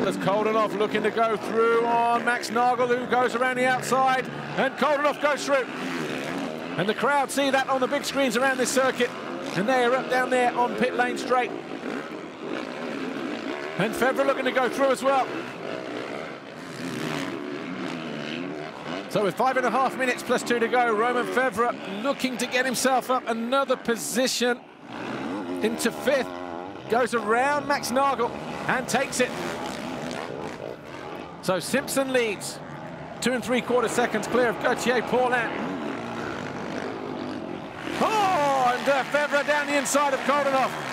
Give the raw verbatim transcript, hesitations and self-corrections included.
well as Coldenhoff looking to go through on Max Nagl, who goes around the outside, and Coldenhoff goes through. And the crowd see that on the big screens around this circuit, and they are up down there on pit lane straight. And Febvre looking to go through as well. So with five and a half minutes plus two to go, Romain Febvre looking to get himself up another position into fifth. Goes around Max Nagl and takes it. So Simpson leads, two and three quarter seconds clear of Gauthier Paulin. Oh, and uh, Febvre down the inside of Coldenhoff.